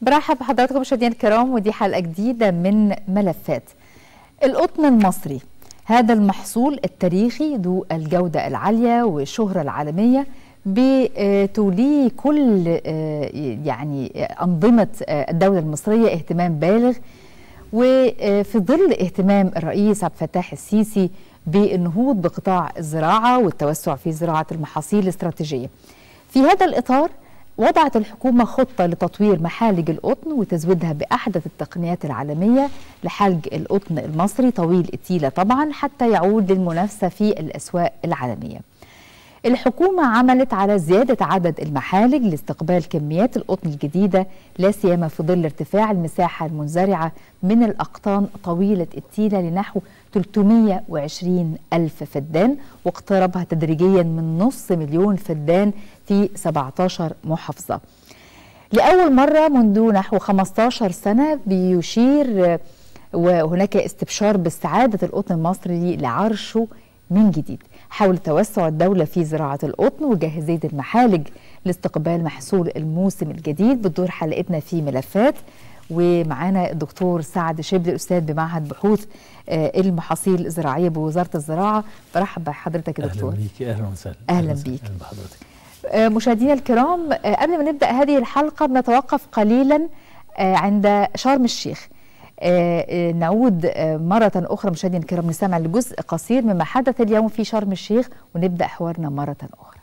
برحب بحضراتكم مشاهدينا الكرام، ودي حلقة جديدة من ملفات. القطن المصري، هذا المحصول التاريخي ذو الجودة العالية والشهرة العالمية بتوليه كل أنظمة الدولة المصرية اهتمام بالغ، وفي ظل اهتمام الرئيس عبد الفتاح السيسي بالنهوض بقطاع الزراعة والتوسع في زراعة المحاصيل الاستراتيجية. في هذا الإطار وضعت الحكومة خطة لتطوير محالج القطن وتزويدها بأحدث التقنيات العالمية لحلج القطن المصري طويل التيلة طبعا حتى يعود للمنافسة في الأسواق العالمية. الحكومة عملت على زيادة عدد المحالج لاستقبال كميات القطن الجديدة، لا سيما في ظل ارتفاع المساحة المنزرعة من الأقطان طويلة التيلة لنحو 320 ألف فدان، واقترابها تدريجيا من نصف مليون فدان في 17 محافظة. لأول مرة منذ نحو 15 سنة بيشير وهناك استبشار باستعادة القطن المصري لعرشه من جديد، حول توسع الدولة في زراعة القطن وجاهزية المحالج لاستقبال محصول الموسم الجديد. بتدور حلقتنا في ملفات، ومعانا الدكتور سعد شبلي أستاذ بمعهد بحوث المحاصيل الزراعية بوزارة الزراعة. برحب بحضرتك يا دكتور. أهلا بيك. أهلا وسهلا. أهلا بيك. أهلا بحضرتك. مشاهدينا الكرام، قبل ما نبدأ هذه الحلقة بنتوقف قليلا عند شرم الشيخ. نعود مرة أخرى مشاهدينا الكرام نستمع لجزء قصير مما حدث اليوم في شرم الشيخ ونبدأ حوارنا مرة أخرى.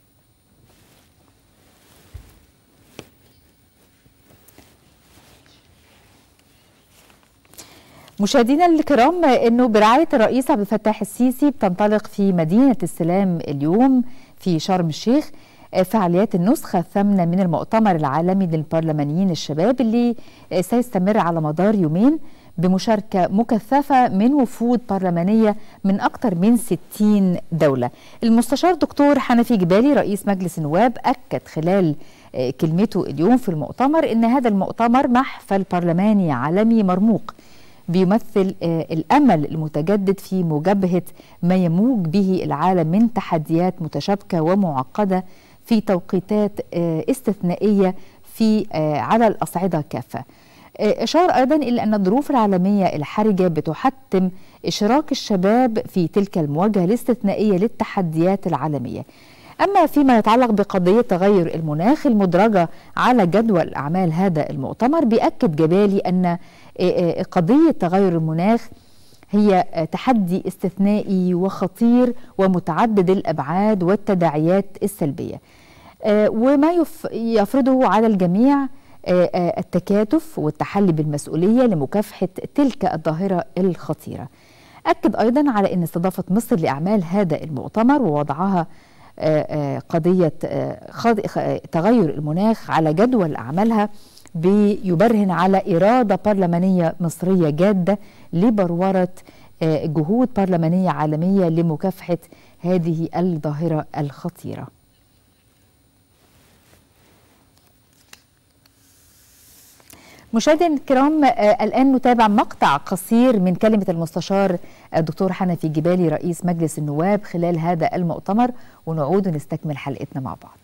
مشاهدينا الكرام، انه برعايه الرئيس عبد الفتاح السيسي بتنطلق في مدينه السلام اليوم في شرم الشيخ فعاليات النسخه الثامنه من المؤتمر العالمي للبرلمانيين الشباب، اللي سيستمر على مدار يومين بمشاركه مكثفه من وفود برلمانيه من اكثر من 60 دوله. المستشار دكتور حنفي جبالي رئيس مجلس النواب اكد خلال كلمته اليوم في المؤتمر ان هذا المؤتمر محفل برلماني عالمي مرموق بيمثل الأمل المتجدد في مجابهة ما يموج به العالم من تحديات متشابكة ومعقدة في توقيتات استثنائية على الأصعدة كافة. أشار أيضا إلى أن الظروف العالمية الحرجة بتحتم إشراك الشباب في تلك المواجهة الاستثنائية للتحديات العالمية. أما فيما يتعلق بقضية تغير المناخ المدرجة على جدول أعمال هذا المؤتمر، بيأكد جبالي أن قضية تغير المناخ هي تحدي استثنائي وخطير ومتعدد الأبعاد والتداعيات السلبية، وما يفرضه على الجميع التكاتف والتحلي بالمسؤولية لمكافحة تلك الظاهرة الخطيرة. أكد أيضا على أن استضافة مصر لأعمال هذا المؤتمر ووضعها قضية تغير المناخ على جدول أعمالها بيبرهن على إرادة برلمانية مصرية جادة لبرورة جهود برلمانية عالمية لمكافحة هذه الظاهرة الخطيرة. مشاهدينا الكرام، الآن نتابع مقطع قصير من كلمة المستشار الدكتور حنفي جبالي رئيس مجلس النواب خلال هذا المؤتمر، ونعود ونستكمل حلقتنا مع بعض.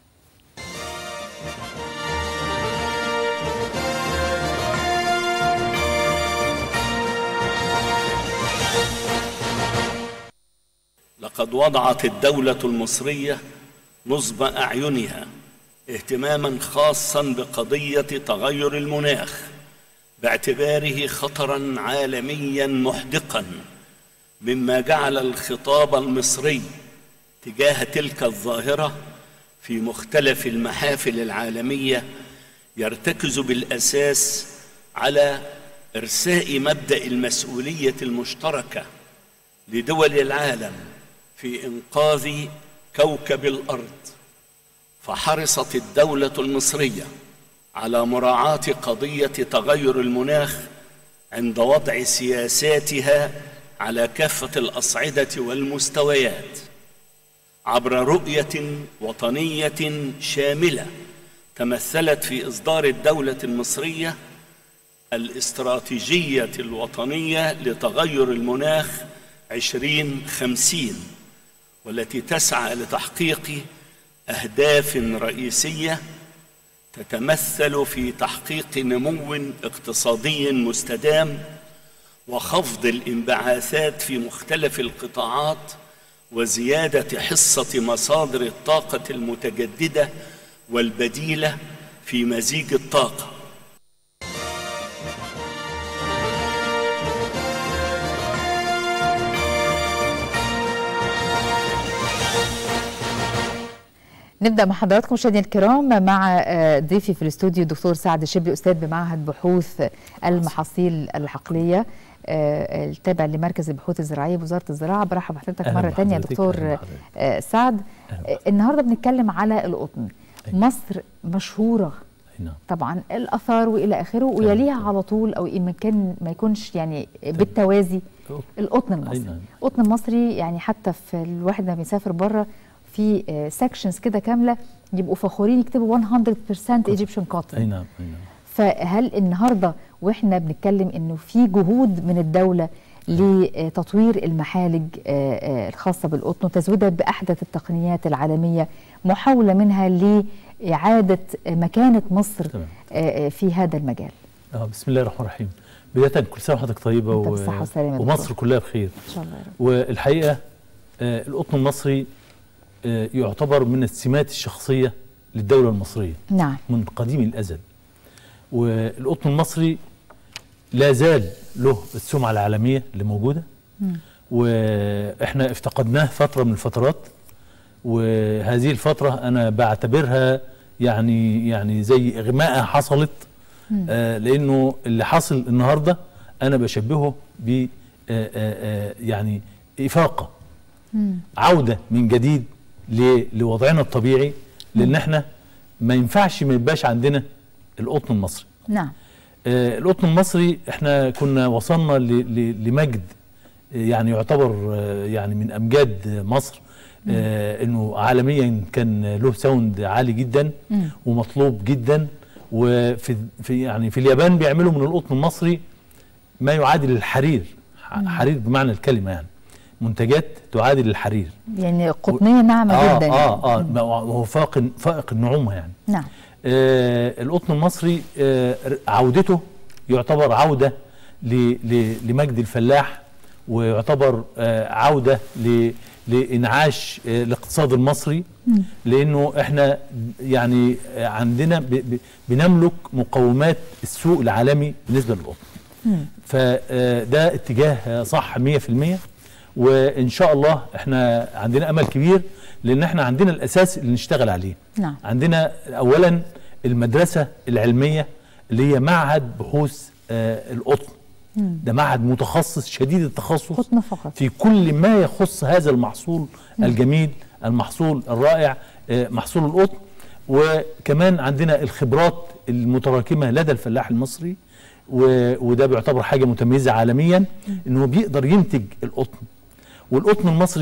لقد وضعت الدولة المصرية نصب أعينها اهتماما خاصا بقضية تغير المناخ باعتباره خطرا عالميا محدقا، مما جعل الخطاب المصري تجاه تلك الظاهرة في مختلف المحافل العالمية يرتكز بالأساس على إرساء مبدأ المسؤولية المشتركة لدول العالم في إنقاذ كوكب الأرض. فحرصت الدولة المصرية على مراعاة قضية تغير المناخ عند وضع سياساتها على كافة الأصعدة والمستويات عبر رؤية وطنية شاملة تمثلت في إصدار الدولة المصرية الاستراتيجية الوطنية لتغير المناخ 2050، والتي تسعى لتحقيق أهداف رئيسية تتمثل في تحقيق نمو اقتصادي مستدام وخفض الانبعاثات في مختلف القطاعات وزيادة حصة مصادر الطاقة المتجددة والبديلة في مزيج الطاقة. نبدأ مع حضراتكم مشاهدينا الكرام مع ضيفي في الاستوديو الدكتور سعد الشبلي، أستاذ بمعهد بحوث المحاصيل الحقلية التابع لمركز البحوث الزراعية بوزارة الزراعة. برحب بحضرتك مرة ثانية دكتور سعد. النهاردة بنتكلم على القطن. مصر مشهورة طبعا الآثار وإلى آخره، ويليها على طول أو ما يكونش يعني بالتوازي القطن المصري. القطن المصري يعني حتى في الواحد لما بيسافر بره في سكشنز كده كامله يبقوا فخورين يكتبوا 100% ايجيبشن كوتن. اي نعم. فهل النهارده واحنا بنتكلم انه في جهود من الدوله لتطوير المحالج الخاصه بالقطن وتزويدها باحدث التقنيات العالميه، محاوله منها لاعاده مكانه مصر في هذا المجال؟ بسم الله الرحمن الرحيم. بدايه كل سنه وحضرتك طيبه ومصر كلها بخير ان شاء الله. والحقيقه القطن المصري يعتبر من السمات الشخصية للدولة المصرية. نعم. من قديم الأزل. والقطن المصري لا زال له السمعة العالمية اللي موجودة. وإحنا افتقدناه فترة من الفترات، وهذه الفترة أنا بعتبرها يعني زي إغماءة حصلت. لأنه اللي حصل النهاردة أنا بشبهه ب يعني إفاقة، عودة من جديد لوضعنا الطبيعي، لان احنا ما ينفعش ما يبقاش عندنا القطن المصري. نعم. القطن المصري احنا كنا وصلنا لمجد يعني يعتبر يعني من امجاد مصر. انه عالميا كان له ساوند عالي جدا ومطلوب جدا. وفي يعني في اليابان بيعملوا من القطن المصري ما يعادل الحرير، حرير بمعنى الكلمه، يعني منتجات تعادل الحرير، يعني قطنيه ناعمه جدا. هو فائق النعومه يعني. نعم. القطن المصري عودته يعتبر عوده لمجد الفلاح، ويعتبر عوده لانعاش الاقتصاد المصري. لانه احنا يعني عندنا بنملك مقومات السوق العالمي بالنسبه للقطن. فده اتجاه صح 100%. وإن شاء الله احنا عندنا أمل كبير، لأن احنا عندنا الأساس اللي نشتغل عليه. نعم. عندنا أولا المدرسة العلمية اللي هي معهد بحوث القطن. ده معهد متخصص شديد التخصص قطن فقط في كل ما يخص هذا المحصول الجميل، المحصول الرائع، محصول القطن. وكمان عندنا الخبرات المتراكمة لدى الفلاح المصري، وده بيعتبر حاجة متميزة عالميا انه بيقدر ينتج القطن. والقطن المصري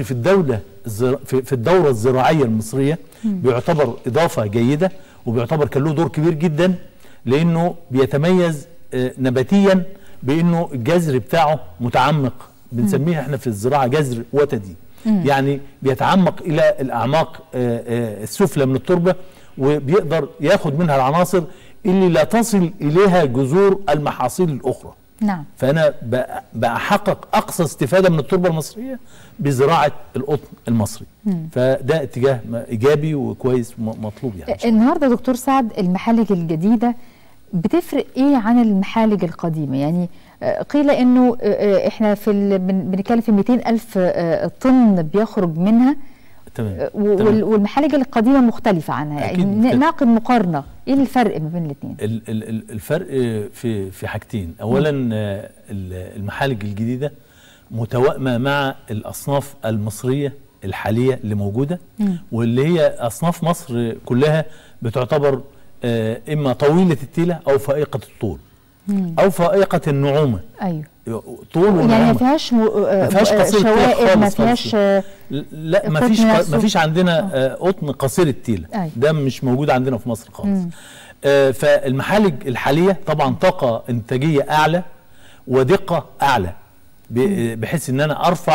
في الدورة الزراعية المصرية بيعتبر إضافة جيدة، وبيعتبر كان له دور كبير جدا، لأنه بيتميز نباتيا بأنه الجذر بتاعه متعمق. بنسميه احنا في الزراعة جذر وتدي، يعني بيتعمق إلى الأعماق السفلى من التربة، وبيقدر ياخد منها العناصر اللي لا تصل إليها جذور المحاصيل الأخرى. نعم. فأنا بحقق أقصى استفادة من التربة المصرية بزراعة القطن المصري. فده اتجاه إيجابي وكويس مطلوب يعني. النهاردة دكتور سعد المحالج الجديدة بتفرق إيه عن المحالج القديمة؟ يعني قيل إنه إحنا بنتكلم في 200,000 طن بيخرج منها. تمام. والمحالج القديمة مختلفة عنها، يعني نعقد مقارنة. ايه الفرق ما بين الاثنين؟ الفرق في حاجتين. اولا المحالج الجديدة متوائمة مع الاصناف المصرية الحالية اللي موجودة، واللي هي اصناف مصر كلها بتعتبر اما طويلة التيلة او فائقة الطول او فائقة النعومة. ايوه. طول ونعومة، يعني ما فيهاش شوائب، ما فيهاش لا ما فيش عندنا قطن قصير التيلة. أيوة. ده مش موجود عندنا في مصر خالص. فالمحالج الحالية طبعا طاقة انتاجية اعلى ودقة اعلى، بحيث ان انا ارفع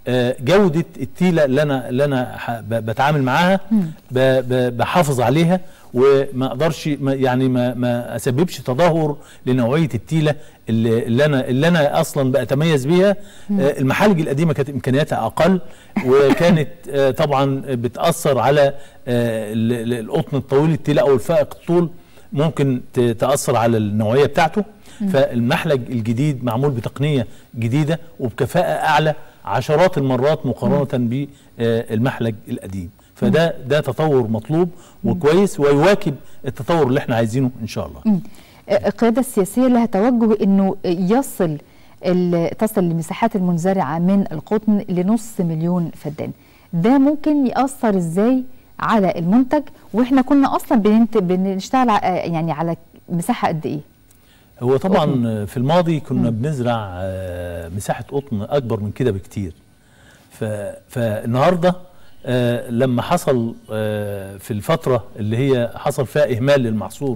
جودة التيلة اللي أنا بتعامل معاها بحافظ عليها، وما اقدرش يعني ما اسببش تدهور لنوعيه التيله اللي انا اصلا بتميز بيها. المحالج القديمه كانت امكانياتها اقل، وكانت طبعا بتاثر على القطن الطويل التيله او الفائق الطول، ممكن تاثر على النوعيه بتاعته. فالمحلج الجديد معمول بتقنيه جديده وبكفاءه اعلى عشرات المرات مقارنه بالمحلج القديم. فده تطور مطلوب وكويس ويواكب التطور اللي احنا عايزينه ان شاء الله. القياده السياسيه لها توجه انه تصل المساحات المنزرعه من القطن لنص مليون فدان. ده ممكن يأثر ازاي على المنتج، واحنا كنا اصلا بنشتغل يعني على مساحه قد ايه؟ هو طبعا في الماضي كنا بنزرع مساحه قطن اكبر من كده بكتير. فالنهارده لما حصل في الفترة اللي هي حصل فيها إهمال للمحصول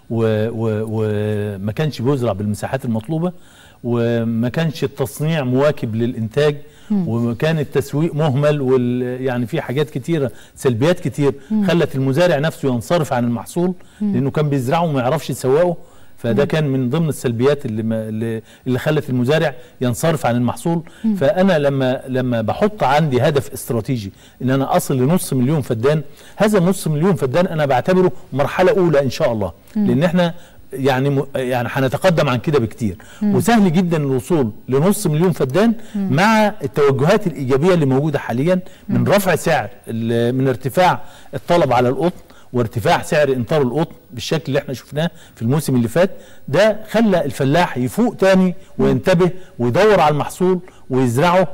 وما كانش بيزرع بالمساحات المطلوبة، وما كانش التصنيع مواكب للإنتاج، وكان التسويق مهمل، يعني في حاجات كتيرة سلبيات كتير خلت المزارع نفسه ينصرف عن المحصول لأنه كان بيزرعه وما يعرفش يسوقه. فده كان من ضمن السلبيات اللي خلت المزارع ينصرف عن المحصول. فانا لما بحط عندي هدف استراتيجي ان انا اصل لنص مليون فدان، هذا النص مليون فدان انا بعتبره مرحله اولى ان شاء الله، لان احنا يعني هنتقدم عن كده بكتير، وسهل جدا الوصول لنص مليون فدان مع التوجهات الايجابيه اللي موجوده حاليا من رفع سعر، من ارتفاع الطلب على القطن وارتفاع سعر انطار القطن بالشكل اللي احنا شفناه في الموسم اللي فات. ده خلى الفلاح يفوق تاني وينتبه ويدور على المحصول ويزرعه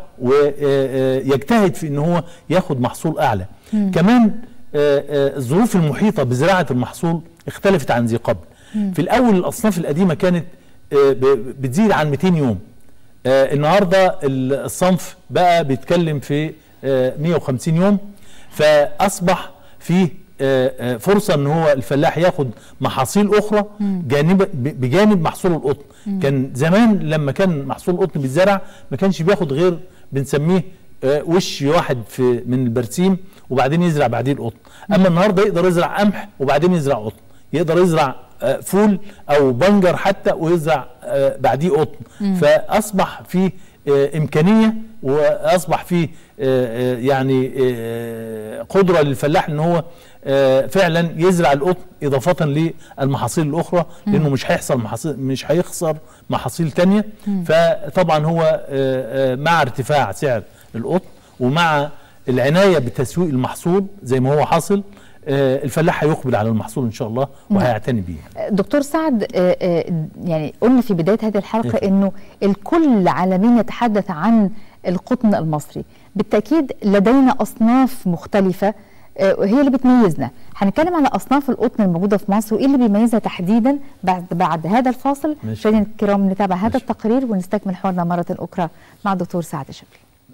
ويجتهد في ان هو ياخد محصول اعلى. كمان الظروف المحيطه بزراعه المحصول اختلفت عن ذي قبل. في الاول الاصناف القديمه كانت بتزيد عن 200 يوم. النهارده الصنف بقى بيتكلم في 150 يوم، فاصبح فيه فرصة ان هو الفلاح ياخد محاصيل اخرى بجانب محصول القطن. كان زمان لما كان محصول القطن بيتزرع ما كانش بياخد غير بنسميه وش واحد من البرسيم وبعدين يزرع بعديه القطن. اما النهارده يقدر يزرع قمح وبعدين يزرع قطن، يقدر يزرع فول او بنجر حتى ويزرع بعديه قطن. فاصبح فيه امكانيه واصبح فيه يعني قدره للفلاح ان هو فعلا يزرع القطن اضافه للمحاصيل الاخرى، لانه مش هيخسر محاصيل ثانيه. فطبعا هو مع ارتفاع سعر القطن ومع العنايه بتسويق المحصول زي ما هو حاصل، الفلاح هيقبل على المحصول ان شاء الله وهيعتني بيه. دكتور سعد، يعني قلنا في بدايه هذه الحلقه انه الكل عالميا يتحدث عن القطن المصري. بالتاكيد لدينا اصناف مختلفه هي اللي بتميزنا. هنتكلم على اصناف القطن الموجوده في مصر وايه اللي بيميزها تحديدا بعد هذا الفاصل. مشاهدينا الكرام نتابع هذا التقرير ونستكمل حوارنا مره اخرى مع الدكتور سعد شبلي.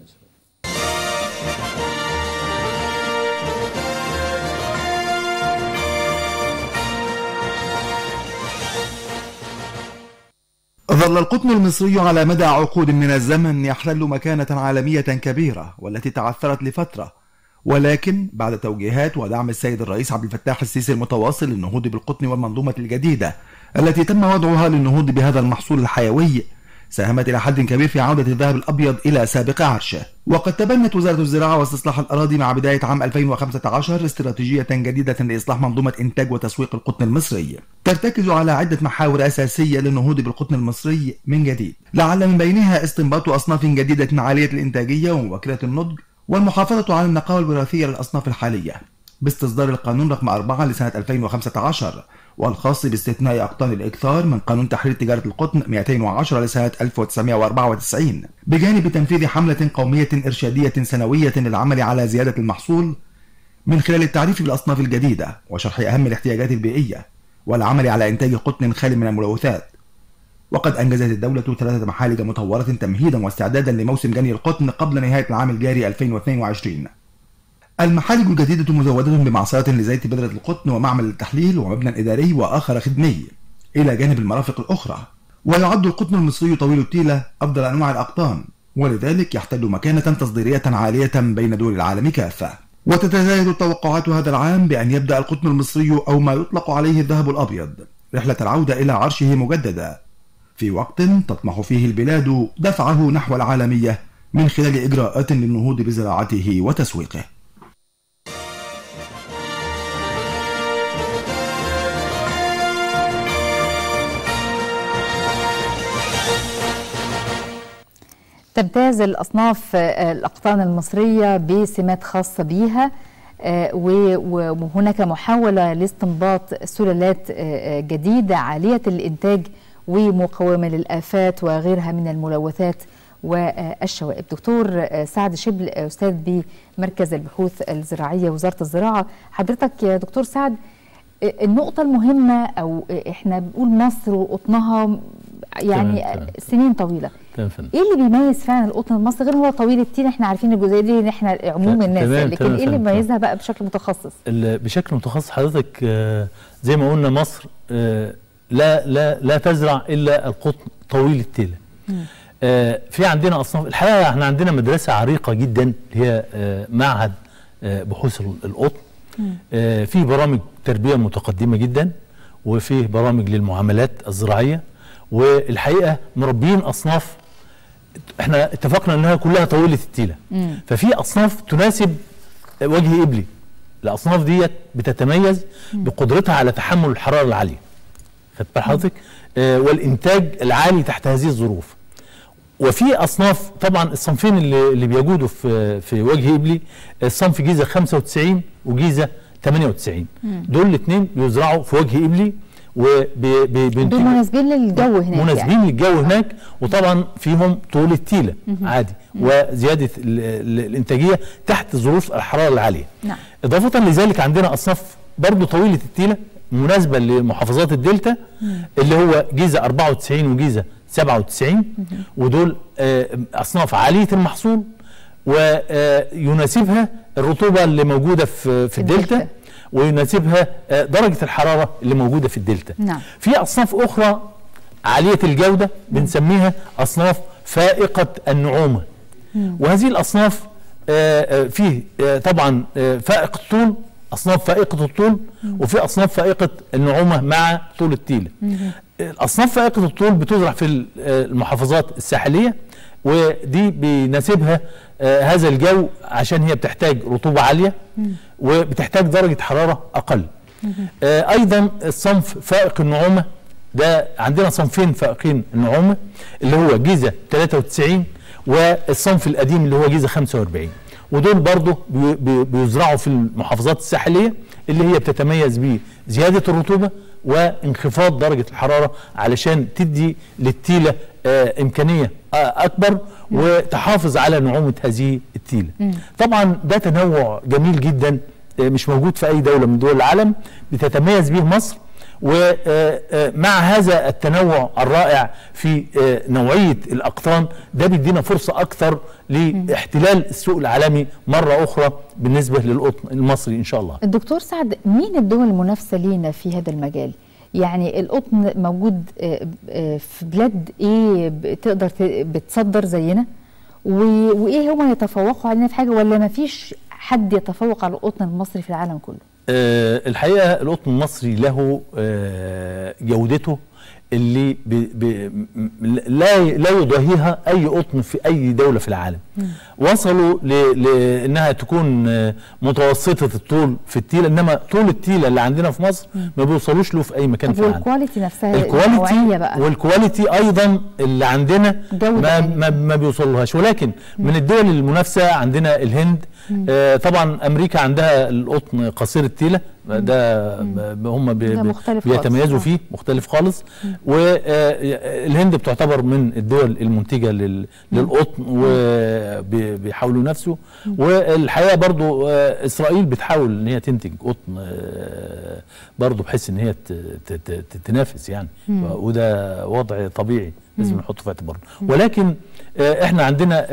ظل القطن المصري على مدى عقود من الزمن يحتل مكانة عالمية كبيرة والتي تعثرت لفترة، ولكن بعد توجيهات ودعم السيد الرئيس عبد الفتاح السيسي المتواصل للنهوض بالقطن والمنظومة الجديدة التي تم وضعها للنهوض بهذا المحصول الحيوي، ساهمت إلى حد كبير في عودة الذهب الأبيض إلى سابق عرشه. وقد تبنت وزارة الزراعة واستصلاح الأراضي مع بداية عام 2015 استراتيجية جديدة لإصلاح منظومة إنتاج وتسويق القطن المصري ترتكز على عدة محاور أساسية للنهوض بالقطن المصري من جديد، لعل من بينها استنباط أصناف جديدة عالية الإنتاجية ومبكرة النضج، والمحافظة على النقاوة الوراثية للأصناف الحالية باستصدار القانون رقم 4 لسنة 2015 والخاص باستثناء أقطان الإكثار من قانون تحرير تجارة القطن 210 لسنة 1994، بجانب تنفيذ حملة قومية إرشادية سنوية للعمل على زيادة المحصول من خلال التعريف بالأصناف الجديدة وشرح أهم الاحتياجات البيئية والعمل على إنتاج قطن خالي من الملوثات. وقد أنجزت الدولة 3 محالج مطورة تمهيدا واستعدادا لموسم جني القطن قبل نهاية العام الجاري 2022. المحالج الجديدة مزودة بمعصرة لزيت بذرة القطن ومعمل للتحليل ومبنى إداري وآخر خدمي إلى جانب المرافق الأخرى. ويعد القطن المصري طويل التيلة أفضل أنواع الأقطان ولذلك يحتل مكانة تصديرية عالية بين دول العالم كافة. وتتزايد التوقعات هذا العام بأن يبدأ القطن المصري أو ما يطلق عليه الذهب الأبيض رحلة العودة إلى عرشه مجددا، في وقت تطمح فيه البلاد دفعه نحو العالمية من خلال إجراءات للنهوض بزراعته وتسويقه. تمتاز الأصناف الأقطان المصرية بسمات خاصة بها، وهناك محاولة لاستنباط سلالات جديدة عالية الإنتاج ومقاومة للآفات وغيرها من الملوثات والشوائب. دكتور سعد شبل، أستاذ بمركز البحوث الزراعية وزارة الزراعة، حضرتك يا دكتور سعد، النقطة المهمة أو إحنا بنقول مصر وقطنها يعني تمام. سنين طويلة، ايه اللي بيميز فعلا القطن المصري غير هو طويل التين؟ احنا عارفين الجزئيه دي ان احنا عموم الناس، لكن ايه اللي بيميزها بقى بشكل متخصص؟ بشكل متخصص حضرتك زي ما قلنا مصر لا تزرع الا القطن طويل التيله. في عندنا اصناف، الحقيقه احنا عندنا مدرسه عريقه جدا اللي هي معهد بحوث القطن. في برامج تربيه متقدمه جدا، وفي برامج للمعاملات الزراعيه، والحقيقه مربيين اصناف احنا اتفقنا انها كلها طويله التيله. ففي اصناف تناسب وجه ابلي. الاصناف ديت بتتميز بقدرتها على تحمل الحراره العاليه، خدت بال حضرتك، والانتاج العالي تحت هذه الظروف. وفي اصناف، طبعا الصنفين اللي بيجودوا في وجه ابلي، الصنف جيزه 95 وجيزه 98. دول الاثنين بيزرعوا في وجه ابلي، دول مناسبين للجو هناك، مناسبين يعني للجو هناك، وطبعا فيهم طول التيله عادي وزياده الانتاجيه تحت ظروف الحراره العاليه. نعم. اضافه لذلك عندنا اصناف برضه طويله التيله مناسبه لمحافظات الدلتا، اللي هو جيزه 94 وجيزه 97. ودول اصناف عاليه المحصول ويناسبها الرطوبه اللي موجوده في الدلتا، ويناسبها درجة الحرارة اللي موجودة في الدلتا. نعم. في أصناف أخرى عالية الجودة بنسميها أصناف فائقة النعومة. وهذه الأصناف فيه طبعا فائق الطول، أصناف فائقة الطول، وفي أصناف فائقة النعومة مع طول التيلة. الأصناف فائقة الطول بتزرع في المحافظات الساحلية، ودي بيناسبها هذا الجو عشان هي بتحتاج رطوبة عالية وبتحتاج درجة حرارة أقل. أيضا الصنف فائق النعومة ده عندنا صنفين فائقين النعومة، اللي هو جيزة 93 والصنف القديم اللي هو جيزة 45. ودول برضه بيزرعوا في المحافظات الساحلية اللي هي بتتميز بزيادة الرطوبة وانخفاض درجة الحرارة علشان تدي للتيلة إمكانية أكبر وتحافظ على نعومة هذه التيلة. طبعا ده تنوع جميل جدا مش موجود في أي دولة من دول العالم، بتتميز به مصر. ومع هذا التنوع الرائع في نوعية الأقطان ده بيدينا فرصة أكثر لاحتلال السوق العالمي مرة أخرى بالنسبة للقطن المصري إن شاء الله. الدكتور سعد، مين الدول المنافسة لينا في هذا المجال؟ يعني القطن موجود في بلاد إيه تقدر بتصدر زينا؟ وإيه هم يتفوقوا علينا في حاجة، ولا ما فيش حد يتفوق على القطن المصري في العالم كله؟ الحقيقة القطن المصري له جودته اللي لا يضاهيها أي قطن في أي دولة في العالم. وصلوا لأنها تكون متوسطة الطول في التيلة، إنما طول التيلة اللي عندنا في مصر ما بيوصلوش له في أي مكان في العالم. والكواليتي نفسها النوعية بقى، والكواليتي أيضا اللي عندنا ما بيوصلوهاش. ولكن من الدول المنافسة عندنا الهند، طبعا أمريكا عندها القطن قصير التيلة، ده هم بيتميزوا فيه مختلف خالص. والهند بتعتبر من الدول المنتجة للقطن وبيحاولوا نفسه. والحقيقة برضو إسرائيل بتحاول ان هي تنتج قطن برضو بحيث ان هي تنافس يعني، وده وضع طبيعي لازم نحطه في اعتبارنا. ولكن احنا عندنا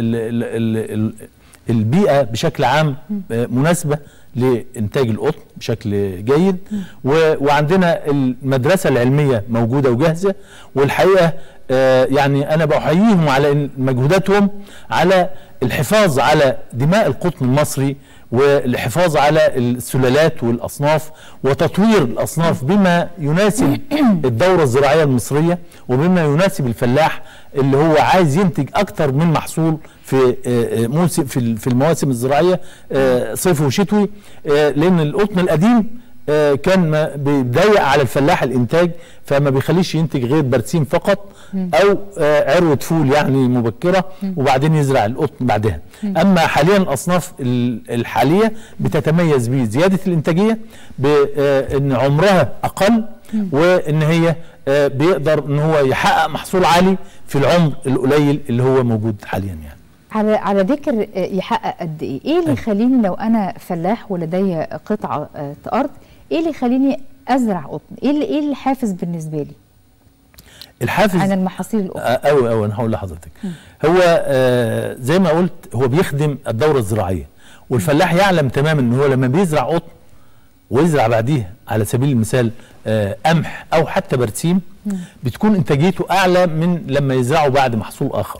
البيئة بشكل عام مناسبة لإنتاج القطن بشكل جيد، وعندنا المدرسة العلمية موجودة وجاهزة. والحقيقة يعني انا بحييهم على مجهوداتهم على الحفاظ على دماء القطن المصري والحفاظ على السلالات والاصناف وتطوير الاصناف بما يناسب الدوره الزراعيه المصريه وبما يناسب الفلاح اللي هو عايز ينتج اكتر من محصول في موسم في المواسم الزراعيه صيف وشتوي، لان القطن القديم كان بيضيق على الفلاح الانتاج، فما بيخليش ينتج غير برسيم فقط او عروه فول يعني مبكره وبعدين يزرع القطن بعدها. اما حاليا الاصناف الحاليه بتتميز بزياده الانتاجيه، بان عمرها اقل، وان هي بيقدر ان هو يحقق محصول عالي في العمر القليل اللي هو موجود حاليا يعني. على ذكر يحقق قد ايه؟ ايه اللي يخليني لو انا فلاح ولدي قطعه ارض، ايه اللي يخليني ازرع قطن؟ ايه الحافز بالنسبه لي؟ الحافز عن المحاصيل الاخرى. انا هقول لحضرتك. هو زي ما قلت هو بيخدم الدوره الزراعيه، والفلاح يعلم تماما ان هو لما بيزرع قطن ويزرع بعديها على سبيل المثال قمح او حتى برسيم، بتكون انتاجيته اعلى من لما يزرعه بعد محصول اخر.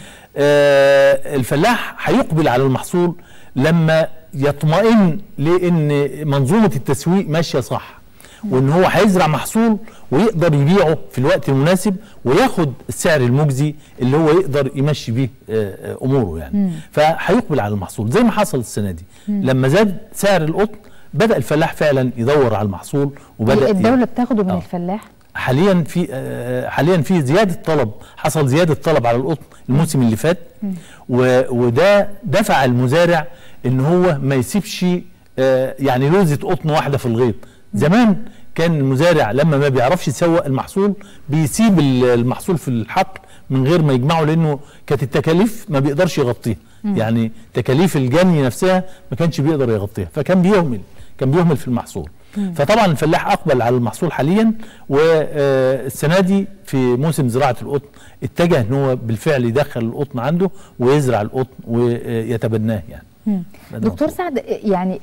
الفلاح هيقبل على المحصول لما يطمئن لان منظومه التسويق ماشيه صح، وان هو هيزرع محصول ويقدر يبيعه في الوقت المناسب وياخد السعر المجزي اللي هو يقدر يمشي بيه اموره يعني. فهيقبل على المحصول زي ما حصل السنه دي. لما زاد سعر القطن بدأ الفلاح فعلا يدور على المحصول، وبدأ الدولة بتاخده من الفلاح. حاليا في زيادة طلب، حصل زيادة طلب على القطن الموسم اللي فات، وده دفع المزارع ان هو ما يسيبش يعني لوزة قطن واحدة في الغيط. زمان كان المزارع لما ما بيعرفش يسوق المحصول بيسيب المحصول في الحقل من غير ما يجمعه، لانه كانت التكاليف ما بيقدرش يغطيها. يعني تكاليف الجني نفسها ما كانش بيقدر يغطيها، فكان بيهمل في المحصول. فطبعا الفلاح اقبل على المحصول حاليا، والسنه دي في موسم زراعه القطن اتجه ان هو بالفعل يدخل القطن عنده ويزرع القطن ويتبناه يعني. دكتور سعد، يعني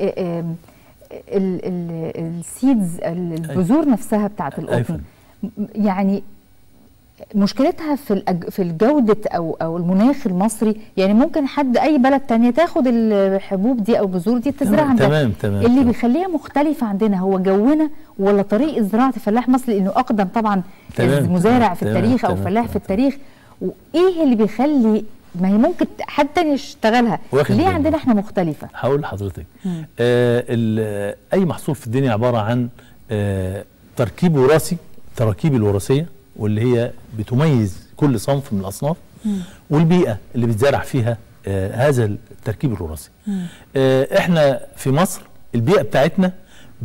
السيدز البذور نفسها بتاعت القطن يعني مشكلتها في الجودة او المناخ المصري. يعني ممكن اي بلد تانية تاخد الحبوب دي او البذور دي تزرعها عندها. تمام. اللي بيخليها مختلفة عندنا هو جونا ولا طريقة زراعة الفلاح مصري، لانه اقدم طبعا مزارع في التاريخ او فلاح في التاريخ. وايه اللي بيخلي ما هي ممكن حد تاني يشتغلها؟ ليه عندنا احنا مختلفة؟ هقول لحضرتك. اي محصول في الدنيا عبارة عن تركيب وراثي، تراكيب الوراثية واللي هي بتميز كل صنف من الأصناف، والبيئة اللي بتزرع فيها هذا التركيب الوراثي. احنا في مصر البيئة بتاعتنا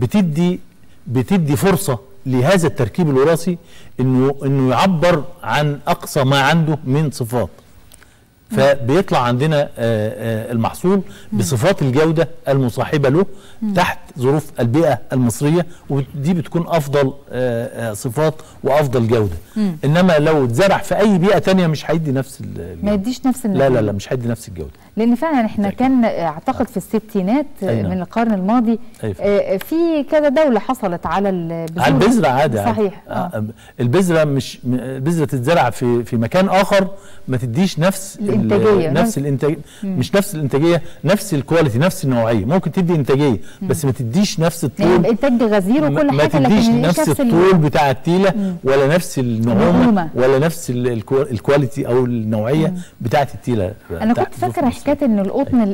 بتدي فرصة لهذا التركيب الوراثي انه يعبر عن اقصى ما عنده من صفات، فبيطلع عندنا المحصول بصفات الجودة المصاحبة له تحت ظروف البيئة المصرية، ودي بتكون أفضل صفات وأفضل جودة. إنما لو اتزرع في أي بيئة تانية مش هيدي نفس الجودة. ما يديش نفس النتيجة. لا مش هيدي نفس الجودة، لأن فعلا احنا كان أعتقد في الستينات من القرن الماضي في كذا دولة حصلت على البذرة عادي. صحيح. البذرة البذرة تتزرع في مكان آخر ما تديش نفس الانتاجيه، مش نفس الانتاجيه، نفس الكواليتي، نفس النوعيه. ممكن تدي انتاجيه بس ما تديش نفس الطول، يعني انتاج غزير وكل حاجه، ما تديش نفس الطول بتاع التيله ولا نفس النعومه ولا نفس الكواليتي او النوعيه بتاعه التيله. انا كنت فاكره حكايه ان القطن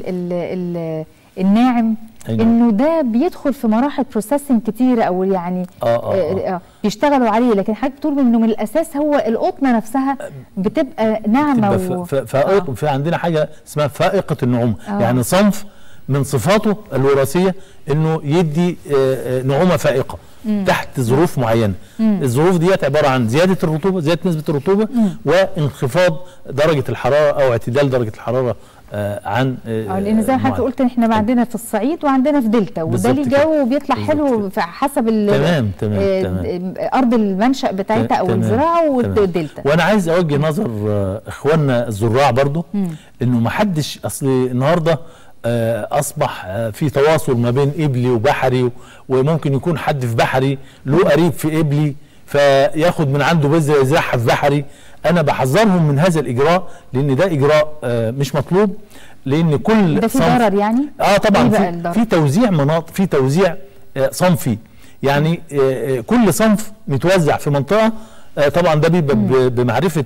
الناعم انه ده بيدخل في مراحل بروسيسنج كتيره، او يعني بيشتغلوا عليه، لكن حضرتك بتقول انه من الاساس هو القطنه نفسها بتبقى ناعمه في عندنا حاجه اسمها فائقه النعومه. يعني صنف من صفاته الوراثيه انه يدي نعومه فائقه تحت ظروف معينه. الظروف ديت عباره عن زياده الرطوبه، زياده نسبه الرطوبه، وانخفاض درجه الحراره او اعتدال درجه الحراره عن لان زي ما حضرتك قلت احنا عندنا في الصعيد وعندنا في دلتا، وده ليه جو بيطلع حلو حسب تمام. ارض المنشأ بتاعتها او الزراعه والدلتا. وانا عايز اوجه نظر اخواننا الزراع برضو انه ما حدش، اصل النهارده اصبح في تواصل ما بين ابلي وبحري، وممكن يكون حد في بحري له قريب في ابلي فياخد من عنده بذره يزرعها في بحري، انا بحذرهم من هذا الاجراء، لان ده اجراء مش مطلوب، لان كل ده في ضرر يعني؟ طبعا في توزيع مناطق، في توزيع صنفي، يعني كل صنف متوزع في منطقه. طبعا ده بيبقى بمعرفه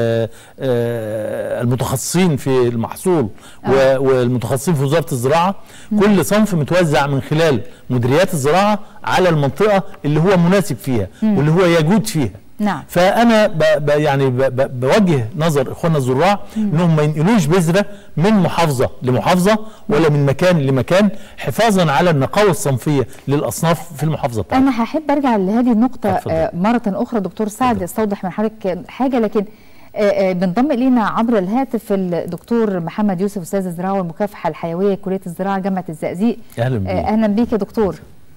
المتخصصين في المحصول والمتخصصين في وزاره الزراعه. كل صنف متوزع من خلال مديريات الزراعه على المنطقه اللي هو مناسب فيها واللي هو يجود فيها. نعم. فانا يعني بوجه نظر اخواننا الزراع انهم ما ينقلوش بذره من محافظه لمحافظه ولا من مكان لمكان، حفاظا على النقاوه الصنفيه للاصناف في المحافظه بتاعتنا. انا هحب ارجع لهذه النقطه مره اخرى دكتور سعد، استوضح من حضرتك حاجه، لكن بنضم الينا عبر الهاتف الدكتور محمد يوسف، استاذ الزراعه والمكافحه الحيويه كليه الزراعه جامعه الزقازيق. اهلا بيك. اهلا بيك يا دكتور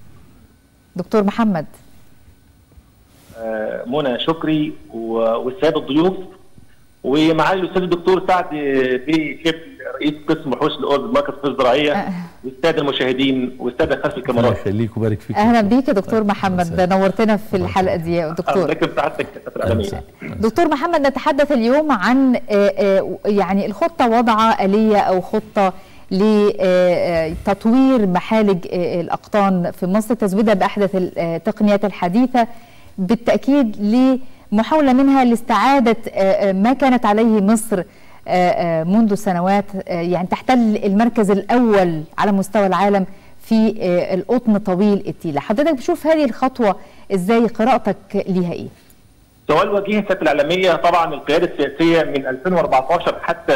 محمد. منى شكري والساده الضيوف ومعالي الاستاذ الدكتور سعد بيه شبل رئيس قسم وحوش الارض بمركز الطب الزراعيه والساده المشاهدين والساده خلف الكاميرات. الله يخليك ويبارك فيك. اهلا بيك يا دكتور محمد، نورتنا في الحلقه دي يا دكتور. دكتور محمد، نتحدث اليوم عن يعني الخطه، وضع آلية او خطه لتطوير محالج الأقطان في مصر، تزويدها بأحدث التقنيات الحديثة، بالتأكيد لمحاولة منها لاستعادة ما كانت عليه مصر منذ سنوات، يعني تحتل المركز الأول على مستوى العالم في القطن طويل التيلة. حضرتك بتشوف هذه الخطوة إزاي؟ قراءتك ليها إيه؟ سؤال وجيه سيادة الإعلامية. طبعا القيادة السياسية من 2014 حتى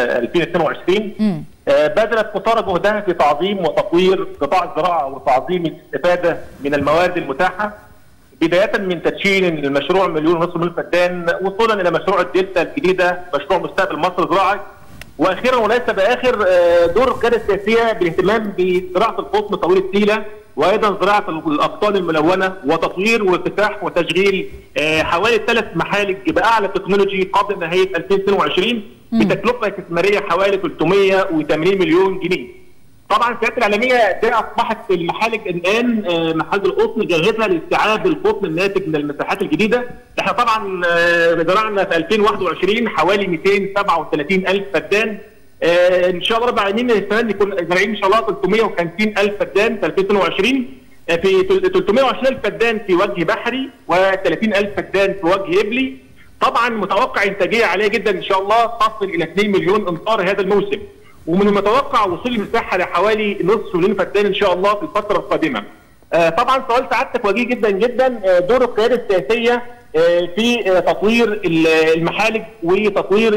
2022 بذلت قصارى جهدها في تعظيم وتطوير قطاع الزراعة وتعظيم الاستفادة من الموارد المتاحة، بداية من تدشين المشروع 1.5 مليون فدان، وصولا إلى مشروع الدلتا الجديدة، مشروع مستقبل مصر زراعي، وأخيرا وليس بآخر دور القيادة السياسية بالاهتمام بزراعة القطن طويل التيلة، وايضا زراعه الاقطان الملونه وتطوير وافتتاح وتشغيل حوالي 3 محالج باعلى تكنولوجي قبل نهايه 2022 بتكلفه استثماريه حوالي 380 مليون جنيه. طبعا سياده الاعلاميه ده اصبحت المحالج الان محالج القطن جاهزه لاستيعاب القطن الناتج من المساحات الجديده. احنا طبعا زرعنا في 2021 حوالي 237,000 فدان. ان شاء الله رب العالمين السنه دي نكون زارعين ان شاء الله 350,000 فدان في 2022، في 320,000 فدان في وجه بحري و30,000 فدان في وجه ابلي. طبعا متوقع انتاجيه عاليه جدا ان شاء الله تصل الى 2 مليون امتار هذا الموسم، ومن المتوقع وصول المساحه لحوالي نصف مليون فدان ان شاء الله في الفتره القادمه. طبعا سؤال سعادتك وجيه جدا جدا. دور القياده السياسيه في تطوير المحالج وتطوير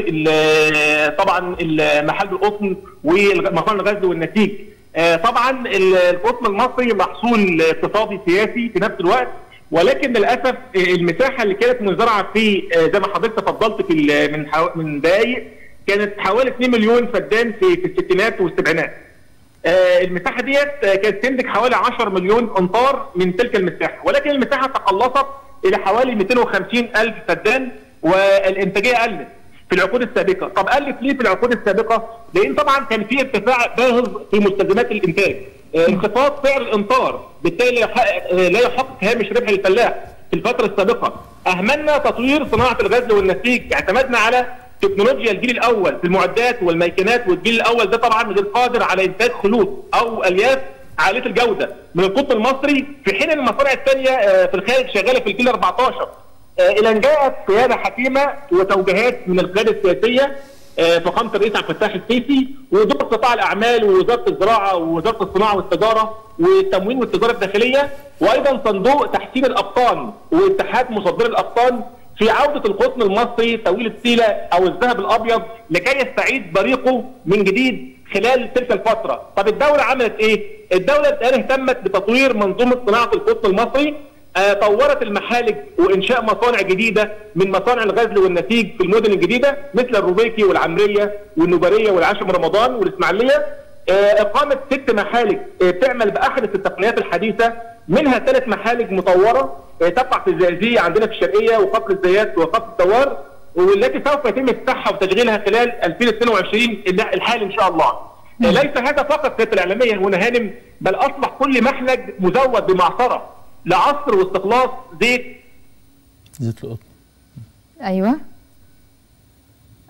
طبعا محالج القطن ومصانع الغزل والنسيج. طبعا القطن المصري محصول اقتصادي سياسي في نفس الوقت، ولكن للاسف المساحه اللي كانت مزرعه في زي ما حضرتك تفضلت في من دقائق كانت حوالي 2 مليون فدان في الستينات والسبعينات. المساحه ديت كانت تنتج حوالي 10 مليون امتار من تلك المساحه، ولكن المساحه تقلصت الى حوالي 250,000 فدان والانتاجيه قلت في العقود السابقه. طب قلت ليه في العقود السابقه؟ لان طبعا كان في ارتفاع باهظ في مستلزمات الانتاج، انخفاض سعر الامطار، بالتالي لا يحقق هامش ربح للفلاح في الفتره السابقه. اهملنا تطوير صناعه الغزل والنسيج، اعتمدنا على تكنولوجيا الجيل الاول في المعدات والميكنات، والجيل الاول ده طبعا غير قادر على انتاج خلوط او الياف عاليه الجوده من القطن المصري، في حين المصانع الثانيه في الخارج شغاله في الجيل 14. الى ان جاءت قياده حكيمه وتوجيهات من القياده السياسيه فخامه الرئيس عبد الفتاح السيسي ودور قطاع الاعمال ووزاره الزراعه ووزاره الصناعه والتجاره والتموين والتجاره الداخليه، وايضا صندوق تحسين الاقطان واتحاد مصدري الاقطان في عوده القطن المصري طويل التيله او الذهب الابيض لكي يستعيد بريقه من جديد خلال تلك الفتره. طب الدوله عملت ايه؟ الدوله الان اهتمت بتطوير منظومه صناعه القطن المصري، طورت المحالج وانشاء مصانع جديده من مصانع الغزل والنسيج في المدن الجديده مثل الروبيكي والعمريه والنوباريه والعاشر من رمضان والاسماعيليه. اقامه 6 محالج تعمل باحدث التقنيات الحديثه، منها 3 محالج مطوره تقع في الزقازيق عندنا في الشرقيه وقصر الزيات وقصر الدوار، والتي سوف يتم افتتاحها وتشغيلها خلال 2022 الحالي ان شاء الله. ليس هذا فقط سياده الاعلاميه هنا هانم، بل اصبح كل محلج مزود بمعصره لعصر واستخلاص زيت القطن. ايوه.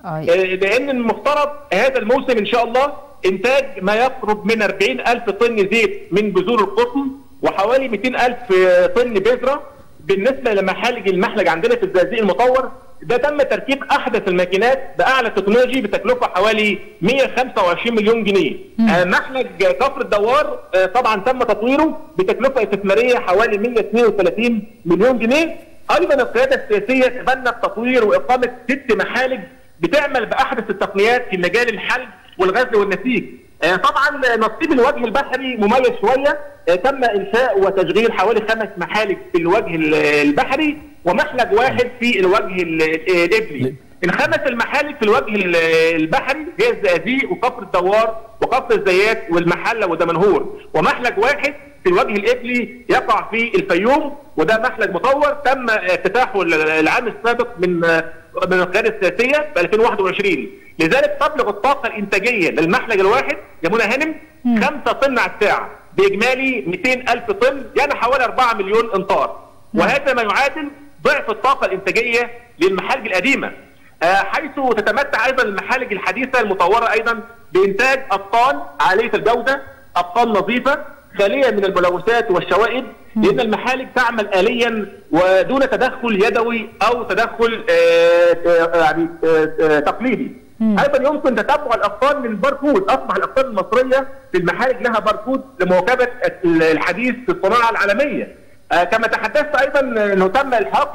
لان المفترض هذا الموسم ان شاء الله انتاج ما يقرب من 40,000 طن زيت من بذور القطن وحوالي 200,000 طن بذره. بالنسبه لمحالج المحلج عندنا في الزقازيق المطور، ده تم تركيب احدث الماكينات باعلى تكنولوجي بتكلفه حوالي 125 مليون جنيه. محلج كفر الدوار طبعا تم تطويره بتكلفه استثماريه حوالي 132 مليون جنيه. ايضا القياده السياسيه تبنت تطوير واقامه 6 محالج بتعمل باحدث التقنيات في مجال الحلب والغزل والنسيج. طبعا نصيب الوجه البحري مميز شويه، تم انشاء وتشغيل حوالي 5 محالج في الوجه البحري ومحلج واحد في الوجه الابلي. ال5 المحالج في الوجه البحري هي الزقازيق وكفر الدوار وكفر الزيات والمحله ودمنهور، ومحلج واحد في الوجه الابلي يقع في الفيوم، وده محلج مطور تم افتتاحه العام السابق من القياده السياسيه في 2021. لذلك تبلغ الطاقه الانتاجيه للمحلج الواحد يا منى هانم 5 طن على الساعه باجمالي 200,000 طن، يعني حوالي 4 مليون امتار، وهذا ما يعادل ضعف الطاقه الانتاجيه للمحالج القديمه. حيث تتمتع ايضا المحالج الحديثه المطوره ايضا بانتاج ابطال عاليه الجوده، ابطال نظيفه خاليه من الملوثات والشوائب، لان المحالج تعمل آليا ودون تدخل يدوي او تدخل يعني تقليدي. ايضا يمكن تتبع الاقطان من باركود، اصبح الاقطان المصريه في المحالج لها باركود لمواكبه الحديث في الصناعه العالميه. كما تحدثت ايضا انه تم الحاق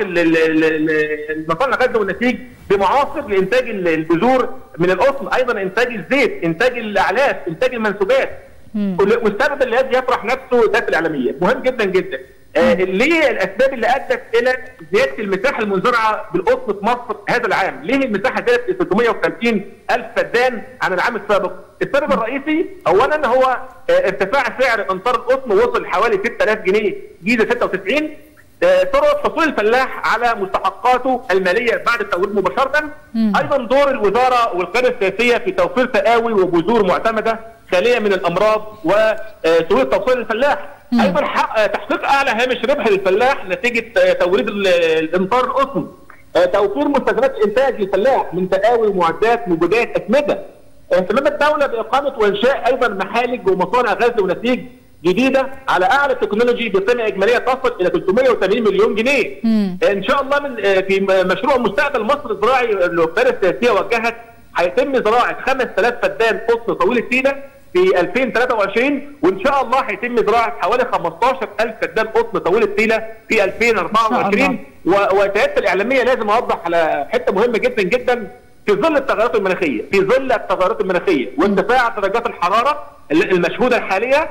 المصانع الغزل والنسيج بمعاصر لانتاج البذور من القطن، ايضا انتاج الزيت، انتاج الاعلاف، انتاج المنسوجات. والسبب الذي يطرح نفسه ذات الاعلاميه مهم جدا جدا. ليه الاسباب اللي ادت الى زياده المساحه المنزرعه بالقطن في مصر هذا العام؟ ليه المساحه زادت 350,000 فدان عن العام السابق؟ السبب الرئيسي اولا هو ارتفاع سعر امطار القطن، وصل حوالي 6000 جنيه جيزه 96. سرعه حصول الفلاح على مستحقاته الماليه بعد التوريد مباشره. ايضا دور الوزاره والقياده السياسيه في توفير تقاوي وبذور معتمده خاليه من الامراض وسهوله توصيل الفلاح. ايضا تحقيق اعلى هامش ربح للفلاح نتيجه توريد الامطار القطن. توفير مستلزمات انتاج للفلاح من تقاوي ومعدات مبيدات اسمده. اهتمام الدوله باقامه وانشاء ايضا محالج ومصانع غزل ونسيج جديده على اعلى تكنولوجي بقيمه اجماليه تصل الى 380 مليون جنيه. ان شاء الله في مشروع مستقبل مصر الزراعي اللي القياده السياسيه وجهت، هيتم زراعه 5000 فدان قطن طويل التيله في 2023، وان شاء الله هيتم زراعه حوالي 15,000 فدان قطن طويل التيله في 2024. وسياده الاعلاميه لازم اوضح على حته مهمه جدا جدا، في ظل التغيرات المناخيه، في ظل التغيرات المناخيه وارتفاع درجات الحراره المشهوده الحاليه،